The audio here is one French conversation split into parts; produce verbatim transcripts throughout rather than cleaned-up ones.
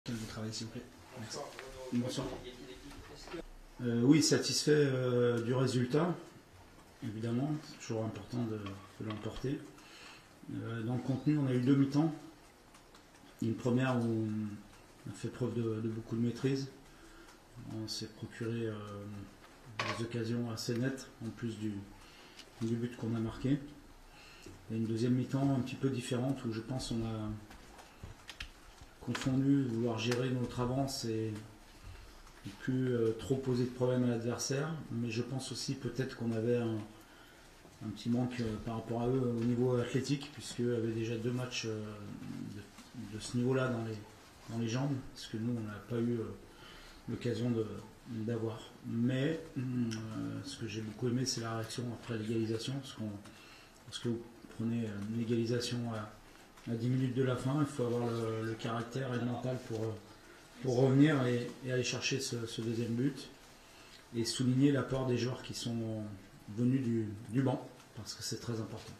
Vous travaillez s'il vous plaît. Merci. Bonsoir. Euh, oui, satisfait euh, du résultat, évidemment, c'est toujours important de, de l'emporter. Euh, dans le contenu, on a eu deux mi-temps. Une première où on a fait preuve de, de beaucoup de maîtrise. On s'est procuré euh, des occasions assez nettes, en plus du, du but qu'on a marqué. Et une deuxième mi-temps un petit peu différente, où je pense qu'on a confondu vouloir gérer notre avance et plus euh, trop poser de problème à l'adversaire, mais je pense aussi peut-être qu'on avait un, un petit manque euh, par rapport à eux au niveau athlétique, puisqu'eux avaient déjà deux matchs euh, de, de ce niveau-là dans les, dans les jambes, parce que nous on n'a pas eu euh, l'occasion d'avoir. Mais euh, ce que j'ai beaucoup aimé, c'est la réaction après l'égalisation, parce, qu'on, parce que vous prenez une égalisation à à dix minutes de la fin, il faut avoir le, le caractère et le mental pour, pour revenir et, et aller chercher ce, ce deuxième but et souligner l'apport des joueurs qui sont venus du, du banc parce que c'est très important.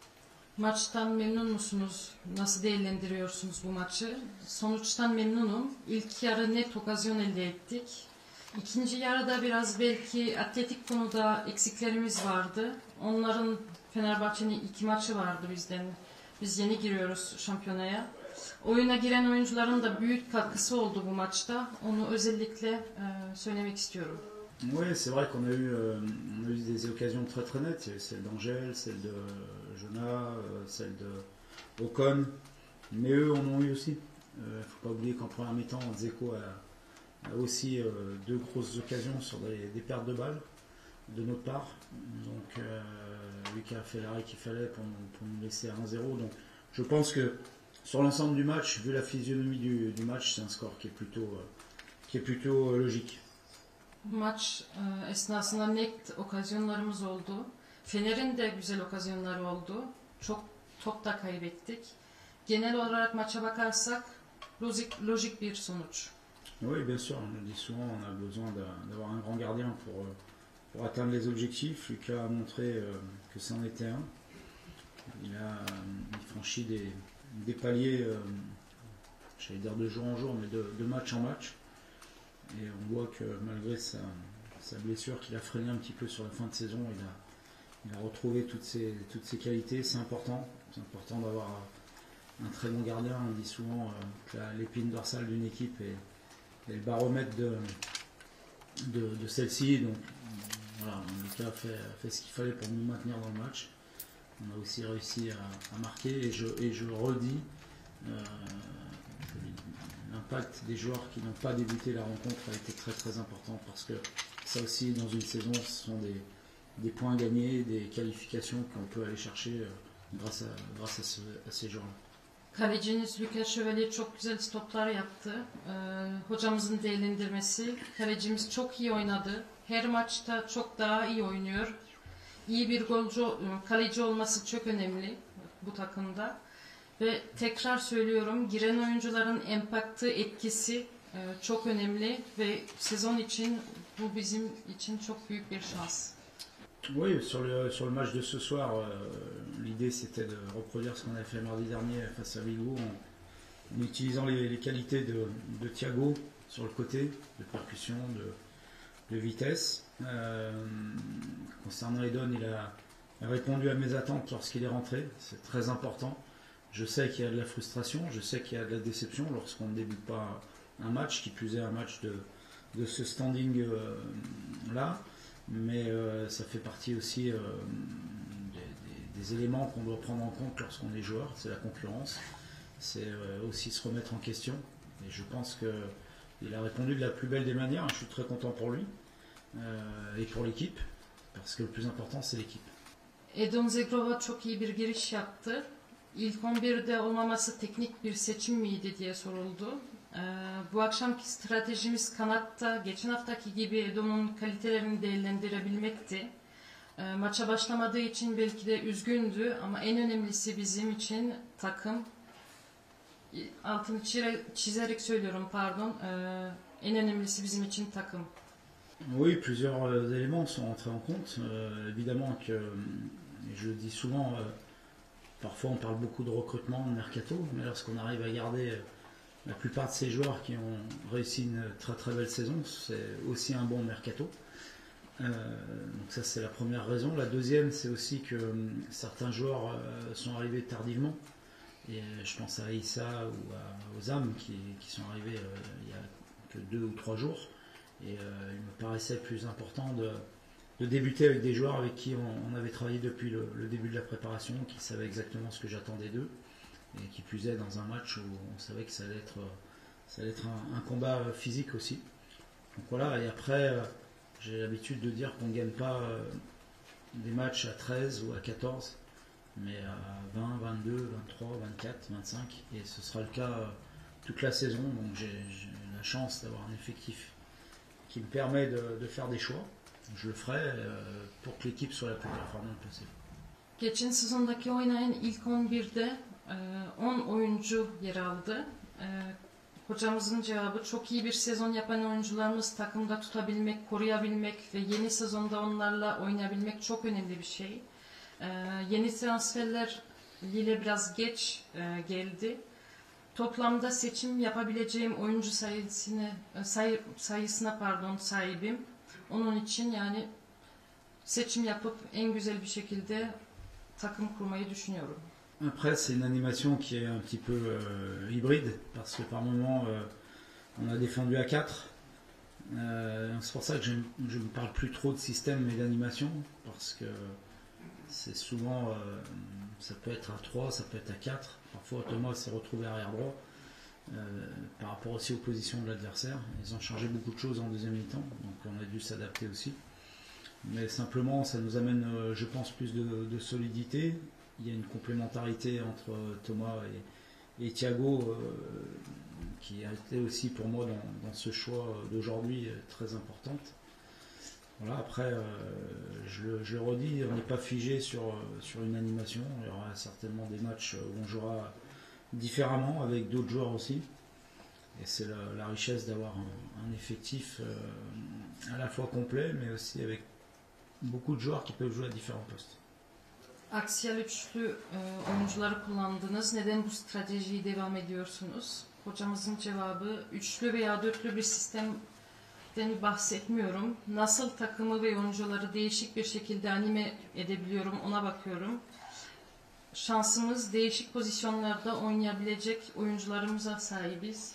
Maçtan memnun musunuz? Nasıl değerlendiriyorsunuz bu maçı? Sonuçtan memnunum. İlk yarı net okazyon elde ettik. İkinci yarıda biraz belki atletik konuda eksiklerimiz vardı. Onların Fenerbahçe'nin iki maçı vardı bizden. Biz yeni giriyoruz şampiyonaya. Oyuna giren oyuncuların da büyük katkısı oldu bu maçta. Onu özellikle e, söylemek istiyorum. Oui, c'est vrai qu'on a eu, euh, on a eu des occasions très très nettes. Il y a eu celle d'Angèle, celle de Jonah, euh, celle de Ocon. Mais eux en ont eu aussi. Il euh, ne faut pas oublier qu'en première mi-temps, Dzeko a, a aussi euh, deux grosses occasions sur des, des pertes de balles de notre part. Donc euh, lui qui a fait l'arrêt qu'il fallait pour, pour nous laisser à un zéro. Donc je pense que sur l'ensemble du match, vu la physionomie du, du match, c'est un score qui est plutôt, euh, qui est plutôt euh, logique. Maç e, esnasında net okazyonlarımız oldu. Fener'in de güzel okazyonları oldu. Çok top da kaybettik. Genel olarak maça bakarsak logik, logik bir sonuç. Oui, bien sûr. On le dit souvent, on a besoin d'avoir un grand gardien pour, pour atteindre les objectifs. Lucas a montré euh, que c'en était un. Il a il franchit des, des paliers, euh, j'allais dire de jour en jour, mais de, de match en match. Et on voit que malgré sa, sa blessure qu'il a freiné un petit peu sur la fin de saison, il a, il a retrouvé toutes ses, toutes ses qualités. C'est important. C'est important d'avoir un très bon gardien. On dit souvent euh, que l'épine dorsale d'une équipe est, est le baromètre de, de, de celle-ci. Donc voilà, Lucas a fait, a fait ce qu'il fallait pour nous maintenir dans le match. On a aussi réussi à, à marquer et je, et je redis euh, l'impact des joueurs qui n'ont pas débuté la rencontre a été très très important parce que ça aussi dans une saison ce sont des, des points gagnés, des qualifications qu'on peut aller chercher euh, grâce à, grâce à, ce, à ces joueurs-là. Kaleciniz Lucas Chevalier çok güzel stoplar yaptı. Ee, hocamızın değerlendirmesi, kalecimiz çok iyi oynadı. Her maçta çok daha iyi oynuyor. İyi bir golcü, kaleci olması çok önemli bu takımda. Ve tekrar söylüyorum, giren oyuncuların empaktı, etkisi çok önemli ve sezon için bu bizim için çok büyük bir şans. Oui, sur le, sur le match de ce soir, euh, l'idée c'était de reproduire ce qu'on avait fait mardi dernier face à Vigo en, en utilisant les, les qualités de, de Thiago sur le côté, de percussion, de, de vitesse. Euh, concernant Edon, il a, a répondu à mes attentes lorsqu'il est rentré, c'est très important. Je sais qu'il y a de la frustration, je sais qu'il y a de la déception lorsqu'on ne débute pas un match, qui plus est un match de, de ce standing euh, là. Mais euh, ça fait partie aussi euh, des, des, des éléments qu'on doit prendre en compte lorsqu'on est joueur, c'est la concurrence, c'est euh, aussi se remettre en question. Et je pense qu'il a répondu de la plus belle des manières, je suis très content pour lui euh, et pour l'équipe, parce que le plus important c'est l'équipe. Edon Zegrova çok iyi bir giriş yaptı. İlk on birde olmaması teknik bir seçim miydi diye soruldu. Ee, bu akşamki stratejimiz kanatta geçen haftaki gibi Edon'un kalitelerini değerlendirebilmekti. Ee, maça başlamadığı için belki de üzgündü ama en önemlisi bizim için takım. Altını çizerek söylüyorum pardon. Ee, en önemlisi bizim için takım. Oui, plusieurs éléments sont entrés en compte. Euh, évidemment que, je le dis souvent, euh, parfois on parle beaucoup de recrutement, de mercato, mais lorsqu'on arrive à garder la plupart de ces joueurs qui ont réussi une très très belle saison, c'est aussi un bon mercato. Euh, donc ça c'est la première raison. La deuxième c'est aussi que euh, certains joueurs euh, sont arrivés tardivement. Et euh, je pense à Issa ou à Ozam qui, qui sont arrivés euh, il y a que deux ou trois jours. Et euh, il me paraissait plus important de, de débuter avec des joueurs avec qui on, on avait travaillé depuis le, le début de la préparation, qui savaient exactement ce que j'attendais d'eux. Et qui plus est dans un match où on savait que ça allait être, ça allait être un, un combat physique aussi. Donc voilà, et après, euh, j'ai l'habitude de dire qu'on ne gagne pas euh, des matchs à treize ou à quatorze, mais à vingt, vingt-deux, vingt-trois, vingt-quatre, vingt-cinq, et ce sera le cas euh, toute la saison. Donc j'ai, j'ai la chance d'avoir un effectif qui me permet de, de faire des choix. Je le ferai euh, pour que l'équipe soit la plus performante possible. Geçen sezondaki oynayan ilk on birde on oyuncu yer aldı. Hocamızın cevabı çok iyi bir sezon yapan oyuncularımız takımda tutabilmek, koruyabilmek ve yeni sezonda onlarla oynayabilmek çok önemli bir şey. Yeni transferler Lille biraz geç geldi. Toplamda seçim yapabileceğim oyuncu sayısını say, sayısına pardon sahibim. Onun için yani seçim yapıp en güzel bir şekilde takım kurmayı düşünüyorum. Après, c'est une animation qui est un petit peu euh, hybride, parce que par moment, euh, on a défendu à quatre. Euh, c'est pour ça que je ne parle plus trop de système et d'animation, parce que c'est souvent, euh, ça peut être à trois, ça peut être à quatre. Parfois, Thomas s'est retrouvé arrière droit, euh, par rapport aussi aux positions de l'adversaire. Ils ont changé beaucoup de choses en deuxième mi-temps, donc on a dû s'adapter aussi. Mais simplement, ça nous amène, euh, je pense, plus de, de solidité. Il y a une complémentarité entre Thomas et, et Thiago euh, qui a été aussi pour moi dans, dans ce choix d'aujourd'hui très importante. Voilà, après, euh, je, le, je le redis, on n'est pas figé sur, sur une animation. Il y aura certainement des matchs où on jouera différemment avec d'autres joueurs aussi. Et c'est la, la richesse d'avoir un, un effectif euh, à la fois complet, mais aussi avec beaucoup de joueurs qui peuvent jouer à différents postes. Aksiyel üçlü e, oyuncuları kullandınız. Neden bu stratejiyi devam ediyorsunuz? Hocamızın cevabı üçlü veya dörtlü bir sistemden bahsetmiyorum. Nasıl takımı ve oyuncuları değişik bir şekilde anime edebiliyorum ona bakıyorum. Şansımız değişik pozisyonlarda oynayabilecek oyuncularımıza sahibiz.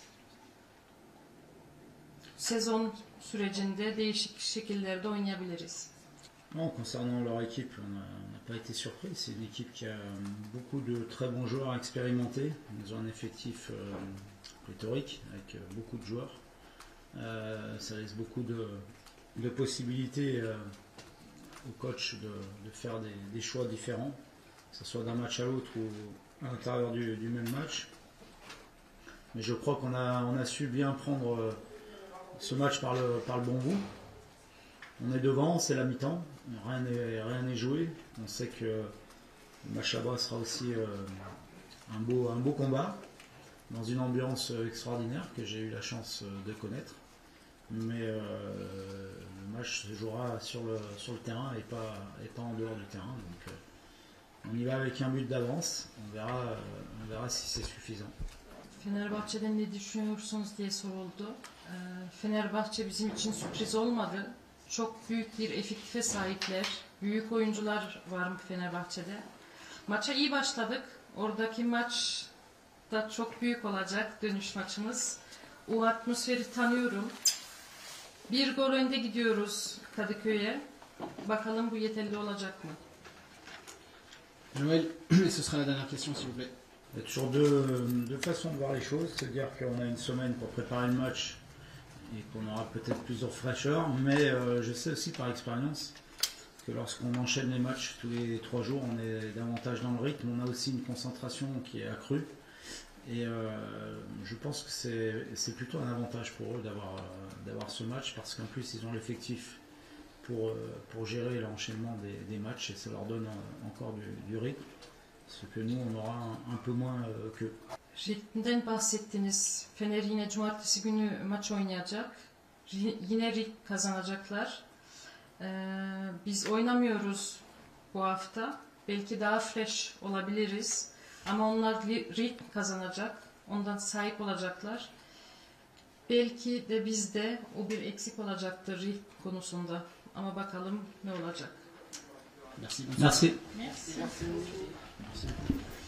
Sezon sürecinde değişik şekillerde oynayabiliriz. Non, concernant leur équipe, on n'a pas été surpris. C'est une équipe qui a beaucoup de très bons joueurs expérimentés. Ils ont un effectif euh, pléthorique avec beaucoup de joueurs. Euh, ça laisse beaucoup de, de possibilités euh, au coach de, de faire des, des choix différents, que ce soit d'un match à l'autre ou à l'intérieur du, du même match. Mais je crois qu'on a, on a su bien prendre ce match par le, par le bon bout. On est devant, c'est la mi-temps, rien n'est, rien n'est joué. On sait que le match là-bas sera aussi euh, un, beau, un beau combat, dans une ambiance extraordinaire que j'ai eu la chance de connaître. Mais euh, le match se jouera sur le, sur le terrain et pas, et pas en dehors du terrain. Donc euh, on y va avec un but d'avance, on verra, on verra si c'est suffisant. Fenerbahçe'den ne düşünüyorsunuz diye soruldu. Fenerbahçe bizim için sürpriz olmadı. Çok büyük bir efektife sahipler. Büyük oyuncular var Fenerbahçe'de. Maça iyi başladık. Oradaki maç da çok büyük olacak dönüş maçımız. O atmosferi tanıyorum. Bir gol önde gidiyoruz Kadıköy'e. Bakalım bu yeterli olacak mı? Joël, ce sera la dernière question s'il vous plaît. Il y a toujours deux, deux façons de voir les choses. C'est-à-dire qu'on a une semaine pour préparer le match et qu'on aura peut-être plusieurs fraîcheurs, mais euh, je sais aussi par expérience que lorsqu'on enchaîne les matchs tous les trois jours, on est davantage dans le rythme, on a aussi une concentration qui est accrue, et euh, je pense que c'est, c'est plutôt un avantage pour eux d'avoir, euh, d'avoir ce match, parce qu'en plus ils ont l'effectif pour, euh, pour gérer l'enchaînement des, des matchs, et ça leur donne euh, encore du, du rythme, ce que nous on aura un, un peu moins euh, qu'eux. Ritmden bahsettiniz. Fener yine cumartesi günü maç oynayacak. Yine ritm kazanacaklar. Ee, biz oynamıyoruz bu hafta. Belki daha fresh olabiliriz. Ama onlar ritm kazanacak. Ondan sahip olacaklar. Belki de bizde o bir eksik olacaktır Rih konusunda. Ama bakalım ne olacak. Merci. Merci. Merci. Merci.